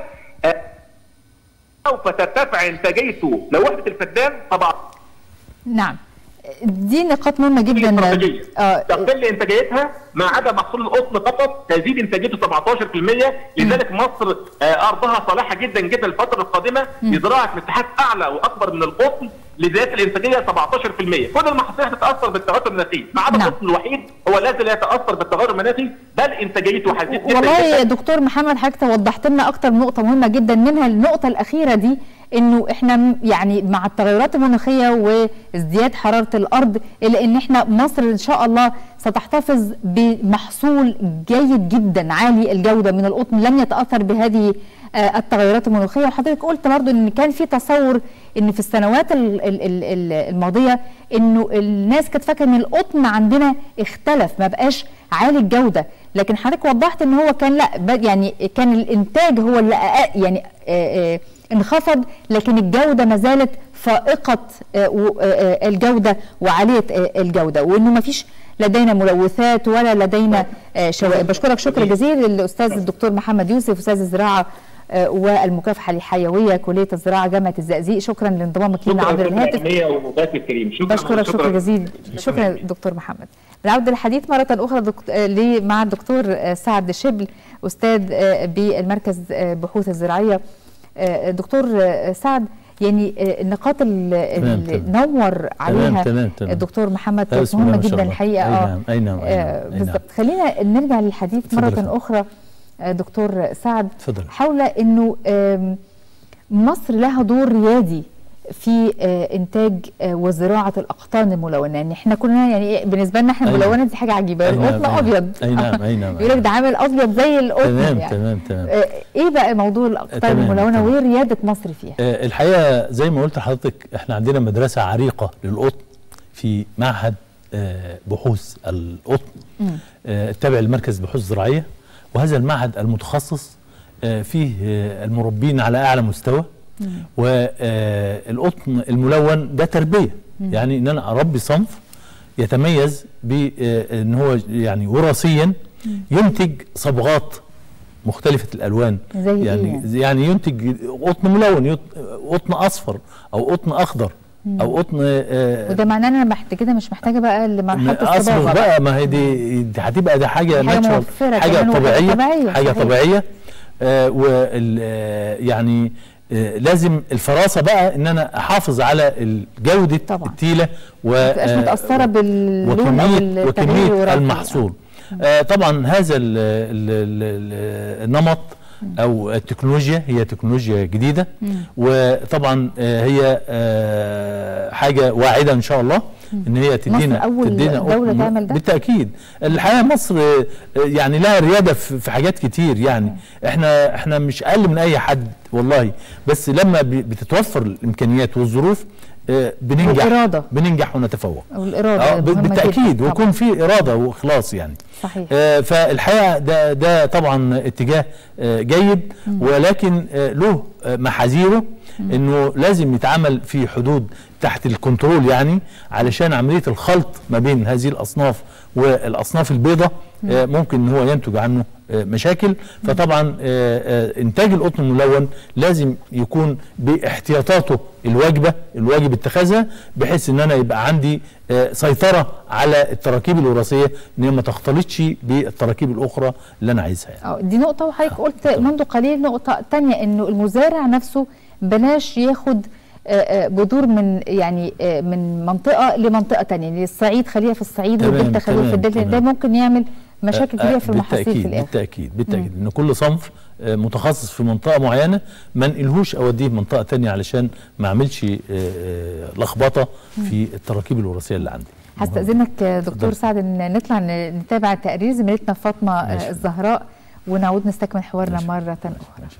سوف ترتفع انتاجيته لوحده الفدان طبعا. نعم، دي نقاط مهمه جدا. تقل انتاجيتها ما عدا محصول القطن فقط تزيد انتاجيته 17%. لذلك مصر ارضها صالحه جدا جدا الفتره القادمه لزراعه مساحات اعلى واكبر من القطن لزياده الانتاجيه 17%. كل المحاصيل هتتاثر بالتغير المناخي ما عدا القطن الوحيد هو الذي لا يتاثر بالتغير المناخي، بل انتاجيته هتزيد جدا. والله يا دكتور محمد حضرتك وضحت لنا اكتر نقطه مهمه جدا، منها النقطه الاخيره دي، انه احنا يعني مع التغيرات المناخيه وازدياد حراره الارض، الا ان احنا مصر ان شاء الله ستحتفظ بمحصول جيد جدا عالي الجوده من القطن لم يتاثر بهذه التغيرات المناخيه. وحضرتك قلت برضو ان كان في تصور ان في السنوات الماضيه انه الناس كانت فاكره ان القطن عندنا اختلف ما بقاش عالي الجوده، لكن حضرتك وضحت ان هو كان لا، يعني كان الانتاج هو اللي يعني انخفض، لكن الجوده ما زالت فائقه الجوده وعاليه الجوده، وانه ما فيش لدينا ملوثات ولا لدينا شوائب. بشكرك شكر جزيل الاستاذ الدكتور محمد يوسف، استاذ الزراعه والمكافحه الحيويه كليه الزراعه جامعه الزقازيق. شكرا لانضمامك لنا عبر الهاتف. بشكرك شكر جزيل. شكرا دكتور محمد. نعود للحديث مره اخرى مع الدكتور سعد شبل استاذ بالمركز بحوث الزراعيه. دكتور سعد، يعني النقاط اللي نور عليها الدكتور محمد كانت مهمه جدا الحقيقه. اي نعم بالضبط. خلينا نرجع للحديث مره اخرى دكتور سعد حول انه مصر لها دور ريادي في انتاج وزراعه الاقطان الملونه. يعني احنا كلنا يعني بالنسبه لنا احنا الملونه دي حاجه عجيبه، القطن ابيض. اي نعم اي نعم. يقول لك ده عامل ابيض زي القطن. تمام يعني تمام. ايه بقى موضوع الاقطان الملونه وايه رياده مصر فيها؟ الحقيقه زي ما قلت لحضرتك احنا عندنا مدرسه عريقه للقطن في معهد بحوث القطن التابع لمركز بحوث زراعيه، وهذا المعهد المتخصص فيه المربين على اعلى مستوى. والقطن الملون ده تربيه، يعني ان انا اربي صنف يتميز بان هو يعني وراثيا ينتج صبغات مختلفه الالوان. زي يعني ينتج قطن ملون، قطن اصفر او قطن اخضر او قطن وده معناه ان انا كده مش محتاجه بقى لمرحله الصباغه بقى. ما هي دي هتبقى ده حاجه موفره، حاجه طبيعيه، حاجه طبيعيه. يعني لازم الفراسه بقى ان انا احافظ على جوده التيله متبقاش متاثره باللون او وكميه المحصول. طبعا هذا النمط او التكنولوجيا هي تكنولوجيا جديده، وطبعا هي حاجه واعده ان شاء الله ان هي تدينا دولة تعمل ده بالتاكيد. الحقيقه مصر يعني لها رياده في حاجات كتير، يعني احنا مش اقل من اي حد والله، بس لما بتتوفر الامكانيات والظروف بننجح ونتفوق. والاراده بالتاكيد، ويكون في اراده واخلاص يعني. صحيح. فالحقيقه ده طبعا اتجاه جيد، ولكن له محاذيره، انه لازم يتعمل في حدود تحت الكنترول، يعني علشان عمليه الخلط ما بين هذه الاصناف والاصناف البيضاء ممكن ان هو ينتج عنه مشاكل. فطبعا انتاج القطن الملون لازم يكون باحتياطاته الواجب اتخاذها، بحيث ان انا يبقى عندي سيطره على التراكيب الوراثيه ان هي ما تختلطش بالتراكيب الاخرى اللي انا عايزها. يعني دي نقطه، وحضرتك قلت منذ قليل نقطه ثانيه، انه المزارع نفسه بلاش ياخد بذور من منطقه لمنطقه ثانيه، يعني الصعيد خليها في الصعيد والدلتا خليها في الدلتا. ده ممكن يعمل مشاكل كبيره في المحاصيل في الاخر. بالتاكيد ان كل صنف متخصص في منطقه معينه ما نقلهوش اوديه منطقه ثانيه علشان ما اعملش لخبطه في التراكيب الوراثيه اللي عندي. هستاذنك دكتور سعد ان نطلع نتابع تقرير زميلتنا فاطمه الزهراء ونعود نستكمل حوارنا مره اخرى.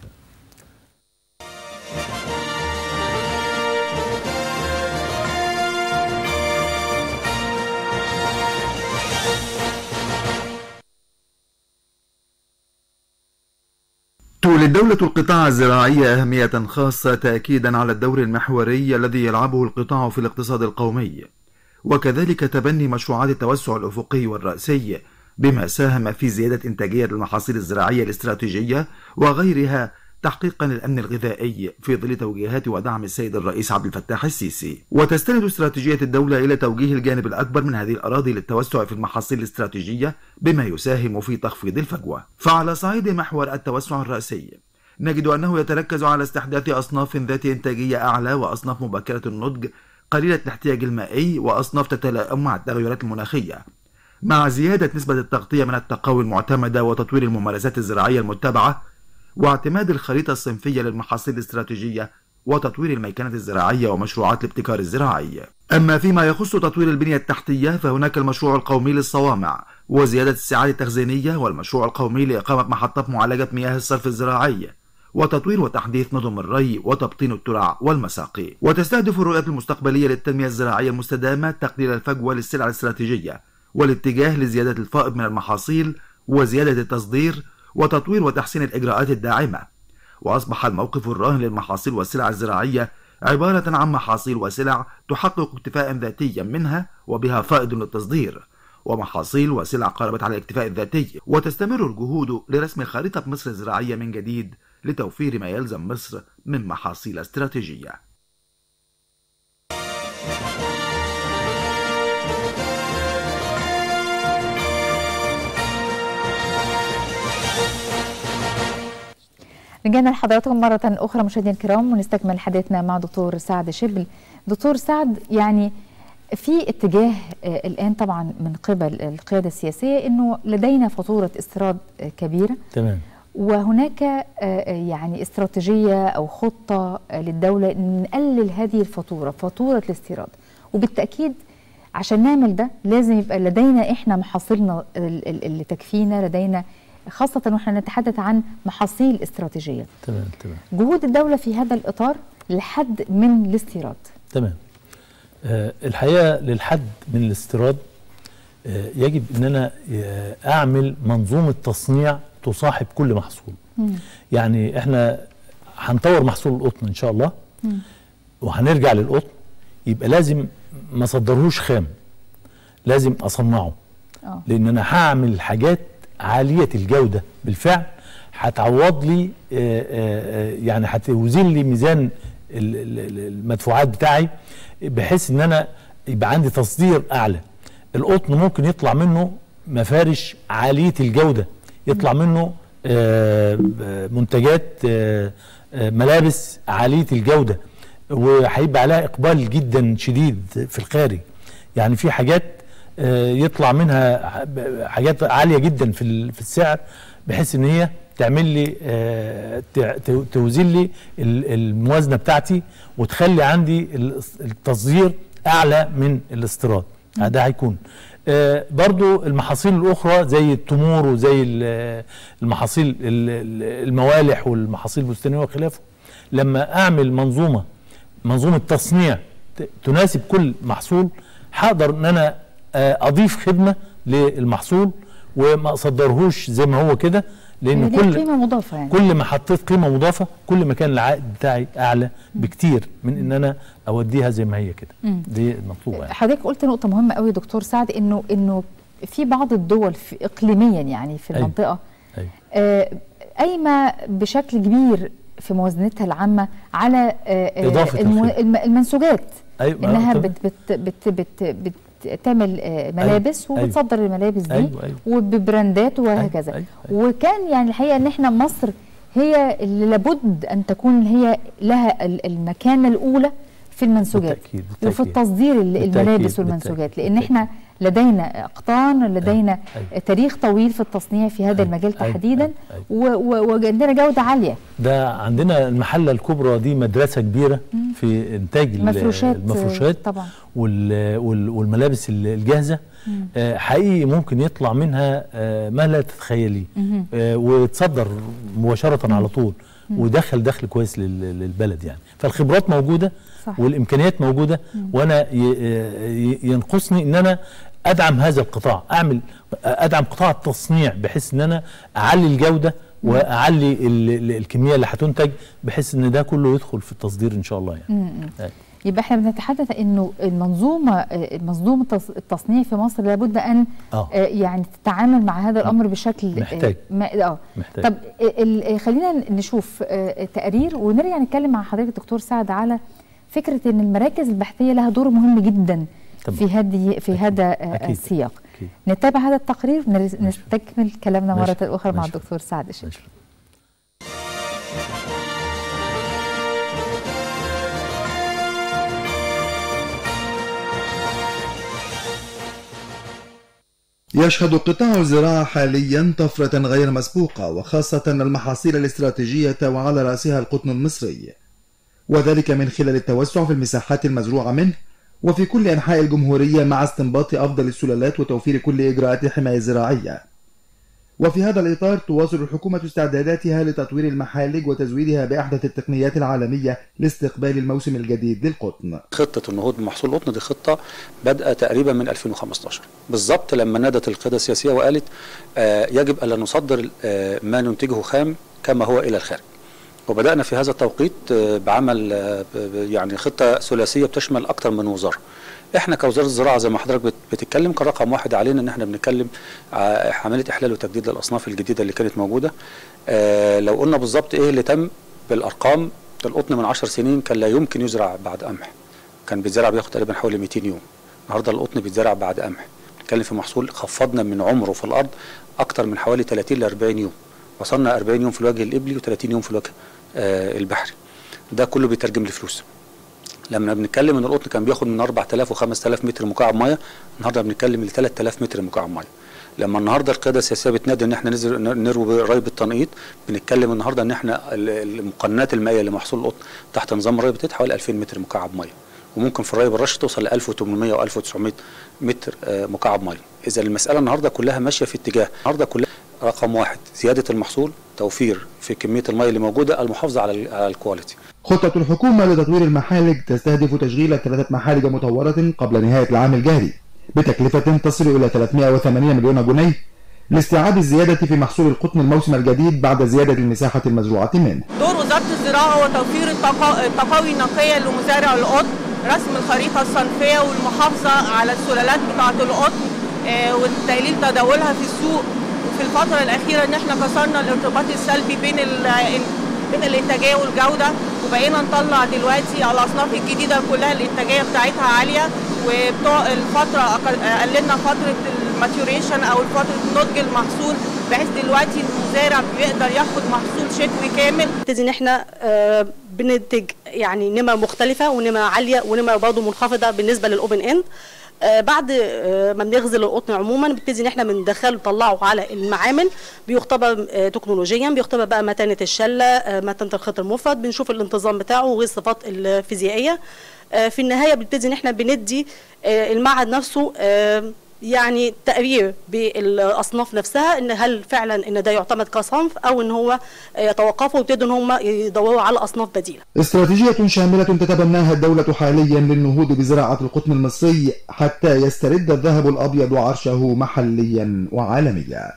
تولي الدولة القطاع الزراعي أهمية خاصة تأكيدا على الدور المحوري الذي يلعبه القطاع في الاقتصاد القومي، وكذلك تبني مشروعات التوسع الأفقي والرأسي بما ساهم في زيادة إنتاجية المحاصيل الزراعية الاستراتيجية وغيرها تحقيقا للأمن الغذائي في ظل توجيهات ودعم السيد الرئيس عبد الفتاح السيسي. وتستند استراتيجية الدولة إلى توجيه الجانب الأكبر من هذه الأراضي للتوسع في المحاصيل الاستراتيجية بما يساهم في تخفيض الفجوة. فعلى صعيد محور التوسع الرأسي نجد أنه يتركز على استحداث أصناف ذات إنتاجية أعلى وأصناف مبكرة النضج قليلة الاحتياج المائي وأصناف تتلائم مع التغيرات المناخية، مع زيادة نسبة التغطية من التقاوي المعتمدة وتطوير الممارسات الزراعية المتبعة واعتماد الخريطة الصنفية للمحاصيل الاستراتيجية وتطوير الميكنة الزراعية ومشروعات الابتكار الزراعي. أما فيما يخص تطوير البنية التحتية فهناك المشروع القومي للصوامع وزيادة السعة التخزينية، والمشروع القومي لإقامة محطات معالجة مياه الصرف الزراعي وتطوير وتحديث نظم الري وتبطين الترع والمساقي. وتستهدف الرؤية المستقبلية للتنمية الزراعية المستدامة تقليل الفجوة للسلع الاستراتيجية والاتجاه لزيادة الفائض من المحاصيل وزيادة التصدير وتطوير وتحسين الإجراءات الداعمة. وأصبح الموقف الراهن للمحاصيل والسلع الزراعية عبارة عن محاصيل وسلع تحقق اكتفاء ذاتيا منها وبها فائض للتصدير، ومحاصيل وسلع قاربت على الاكتفاء الذاتي. وتستمر الجهود لرسم خريطة مصر الزراعية من جديد لتوفير ما يلزم مصر من محاصيل استراتيجية. رجعنا لحضراتكم مرة أخرى مشاهدينا الكرام ونستكمل حديثنا مع دكتور سعد شبل. دكتور سعد، يعني في اتجاه الآن طبعا من قبل القيادة السياسية أنه لدينا فاتورة استيراد كبيرة، تمام، وهناك يعني استراتيجية أو خطة للدولة أن نقلل هذه الفاتورة، فاتورة الاستيراد، وبالتأكيد عشان نعمل ده لازم يبقى لدينا إحنا محاصيلنا اللي تكفينا، لدينا خاصة ونحن نتحدث عن محاصيل استراتيجية. تمام. جهود الدولة في هذا الإطار للحد من الاستيراد. تمام. الحقيقة للحد من الاستيراد يجب أن أنا أعمل منظومة تصنيع تصاحب كل محصول. يعني احنا هنطور محصول القطن ان شاء الله، وهنرجع للقطن، يبقى لازم ما صدرهوش خام، لازم اصنعه. لان انا هعمل حاجات عالية الجودة بالفعل هتعوض لي يعني هتوزن لي ميزان المدفوعات بتاعي، بحيث ان انا يبقى عندي تصدير اعلى. القطن ممكن يطلع منه مفارش عالية الجودة، يطلع منه منتجات ملابس عالية الجودة، وهيبقى عليها إقبال جدا شديد في الخارج. يعني في حاجات يطلع منها حاجات عالية جدا في السعر، بحيث ان هي تعمل لي توزن لي الموازنة بتاعتي، وتخلي عندي التصدير أعلى من الاستيراد. ده هيكون برضو المحاصيل الأخرى زي التمور وزي المحاصيل الموالح والمحاصيل البستانية وخلافه. لما أعمل منظومة تصنيع تناسب كل محصول، هقدر أن أنا أضيف خدمة للمحصول وما أصدرهوش زي ما هو كده، لأن قيمة مضافة يعني. كل ما حطيت قيمة مضافة كل ما كان العائد بتاعي أعلى بكتير من إن أنا أوديها زي ما هي كده. دي المطلوبة يعني. حضرتك قلت نقطة مهمة قوي دكتور سعد، إنه في بعض الدول إقليميا يعني في المنطقة قايمة بشكل كبير في موازنتها العامة على إضافة المنسوجات. إنها بتعمل ملابس وبتصدر الملابس دي وببراندات وهكذا. وكان يعني الحقيقة ان احنا مصر هي اللي لابد ان تكون هي لها المكانة الاولى في المنسوجات وفي التصدير الملابس والمنسوجات، لان احنا لدينا اقطان، لدينا تاريخ طويل في التصنيع في هذا المجال تحديدا، وعندنا جودة عالية. ده عندنا المحلة الكبرى دي مدرسة كبيرة في انتاج المفروشات طبعا والملابس الجاهزة. حقيقي ممكن يطلع منها ما لا تتخيليه، وتصدر مباشرة على طول، ودخل دخل كويس للبلد يعني. فالخبرات موجودة صح. والامكانيات موجودة، وانا ينقصني ان انا ادعم هذا القطاع، ادعم قطاع التصنيع، بحيث ان انا اعلي الجودة واعلي الكمية اللي هتنتج، بحيث ان ده كله يدخل في التصدير ان شاء الله يعني. يبقى احنا بنتحدث انه منظومه التصنيع في مصر لابد ان يعني تتعامل مع هذا الامر بشكل محتاج. طب خلينا نشوف تقرير ونرجع نتكلم مع حضرتك دكتور سعد على فكره ان المراكز البحثيه لها دور مهم جدا في هذا السياق. نتابع هذا التقرير ونستكمل كلامنا مره اخرى مع الدكتور سعد الشريف. يشهد قطاع الزراعة حاليا طفرة غير مسبوقة، وخاصة المحاصيل الاستراتيجية وعلى رأسها القطن المصري، وذلك من خلال التوسع في المساحات المزروعة منه وفي كل أنحاء الجمهورية، مع استنباط أفضل السلالات وتوفير كل إجراءات الحماية الزراعية. وفي هذا الإطار تواصل الحكومة استعداداتها لتطوير المحالج وتزويدها بأحدث التقنيات العالمية لاستقبال الموسم الجديد للقطن. خطة النهوض بمحصول القطن دي خطة بدأ تقريبا من 2015 بالضبط، لما نادت القيادة السياسية وقالت يجب ألا نصدر ما ننتجه خام كما هو إلى الخارج. وبدأنا في هذا التوقيت بعمل يعني خطة ثلاثية بتشمل أكثر من وزارة. احنا كوزاره الزراعه زي ما حضرتك بتتكلم كان رقم واحد علينا ان احنا بنتكلم عمليه احلال وتجديد للاصناف الجديده اللي كانت موجوده. لو قلنا بالظبط ايه اللي تم بالارقام، القطن من 10 سنين كان لا يمكن يزرع بعد قمح، كان بيتزرع بياخد تقريبا حوالي 200 يوم. النهارده القطن بيتزرع بعد قمح، بنتكلم في محصول خفضنا من عمره في الارض اكتر من حوالي 30 ل 40 يوم، وصلنا 40 يوم في الوجه الابلي و30 يوم في الوجه البحري. ده كله بيترجم لفلوس. لما بنتكلم ان القطن كان بياخد من 4000 و5000 متر مكعب ميه، النهارده بنتكلم ل 3000 متر مكعب ميه. لما النهارده القياده السياسيه بتنادي ان احنا نروي ري بالتنقيط، بنتكلم النهارده ان احنا المقننات المائيه لمحصول القطن تحت نظام الري بتاعت حوالي 2000 متر مكعب ميه، وممكن في الري بالرش توصل ل 1800 و 1900 متر مكعب ميه. اذا المساله النهارده كلها ماشيه في اتجاه، النهارده كلها رقم واحد زياده المحصول، توفير في كميه الميه اللي موجوده، المحافظه على الكواليتي. خطة الحكومة لتطوير المحالج تستهدف تشغيل 3 محالج مطورة قبل نهاية العام الجاري بتكلفة تصل إلى 380 مليون جنيه لاستيعاب الزيادة في محصول القطن الموسم الجديد بعد زيادة المساحة المزروعة منه. دور وزارة الزراعة هو توفير التقاوي النقية لمزارع القطن، رسم الخريطة الصنفية والمحافظة على السلالات بتاعة القطن وتقليل تداولها في السوق. وفي الفترة الأخيرة إن احنا كسرنا الارتباط السلبي بين الإنتاجية والجودة، وبقينا نطلع دلوقتي على الأصناف الجديدة كلها الإنتاجية بتاعتها عالية، وبتوع الفترة قللنا فترة الماتيوريشن أو فترة نضج المحصول، بحيث دلوقتي المزارع بيقدر ياخد محصول شتوي كامل. نبتدي إن احنا بننتج يعني نمى مختلفة ونمى عالية ونمى برضه منخفضة بالنسبة للأوبن إند. بعد ما بنغزل القطن عموما بنبتدي ان احنا بندخله نطلعه على المعامل، بيختبر تكنولوجيا، بيختبر بقى متانه الشله، متانه الخيط المفرد، بنشوف الانتظام بتاعه والصفات الفيزيائيه. في النهايه بنبتدي ان احنا بندي المعهد نفسه يعني تقرير بالاصناف نفسها، ان هل فعلا ان ده يعتمد كصنف او ان هو يتوقفوا ويبتدوا ان هم يدوروا على اصناف بديله. استراتيجية شاملة تتبناها الدولة حاليا للنهوض بزراعة القطن المصري حتى يسترد الذهب الابيض عرشه محليا وعالميا.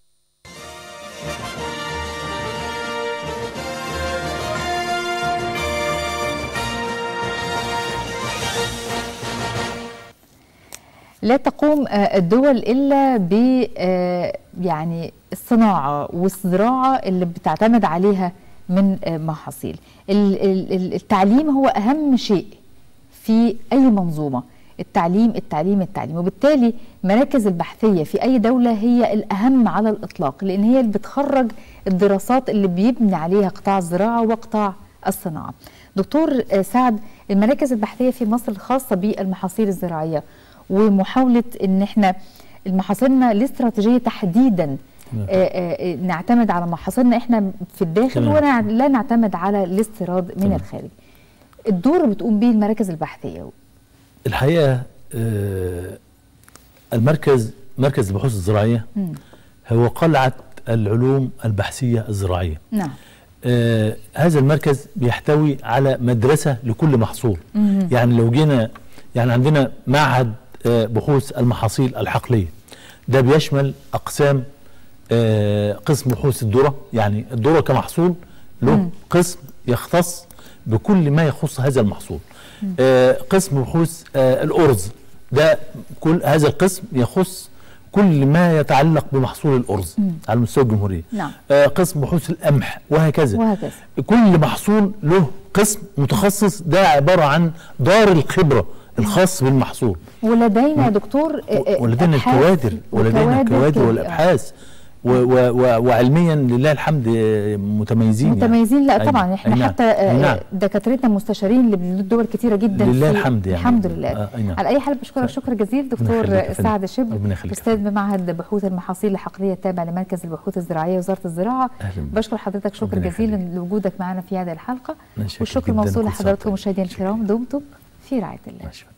لا تقوم الدول إلا ب يعني الصناعة والزراعة اللي بتعتمد عليها من محاصيل. التعليم هو أهم شيء في أي منظومة، التعليم التعليم التعليم، وبالتالي مراكز البحثية في أي دولة هي الأهم على الإطلاق، لأن هي اللي بتخرج الدراسات اللي بيبني عليها قطاع الزراعة وقطاع الصناعة. دكتور سعد، المراكز البحثية في مصر الخاصة بالمحاصيل الزراعية ومحاولة ان احنا محاصيلنا الاستراتيجية تحديدا نعتمد على محاصيلنا احنا في الداخل ولا نعتمد على الاستيراد من الخارج. الدور اللي بتقوم به المراكز البحثية الحقيقة مركز البحوث الزراعية هو قلعة العلوم البحثية الزراعية. نعم. هذا المركز بيحتوي على مدرسة لكل محصول. يعني لو جينا يعني عندنا معهد بحوث المحاصيل الحقلية، ده بيشمل أقسام، قسم بحوث الذرة، يعني الذرة كمحصول له قسم يختص بكل ما يخص هذا المحصول. قسم بحوث الأرز، ده كل هذا القسم يخص كل ما يتعلق بمحصول الأرز على مستوى الجمهورية. نعم. قسم بحوث القمح وهكذا. كل محصول له قسم متخصص، ده عبارة عن دار الخبرة الخاص بالمحصول. ولدينا دكتور ولدينا الكوادر والابحاث وعلميا لله الحمد متميزين لا طبعا احنا حتى دكاترتنا المستشارين اللي من دول كثيره جدا لله الحمد يعني الحمد لله. على اي حال بشكرك شكر جزيل دكتور سعد شبل، استاذ بمعهد بحوث المحاصيل الحقليه التابع لمركز البحوث الزراعيه وزاره الزراعه. بشكر حضرتك شكر جزيل لوجودك معنا في هذه الحلقه، والشكر موصول لحضراتكم مشاهدينا الكرام. دمتم في رعايه الله.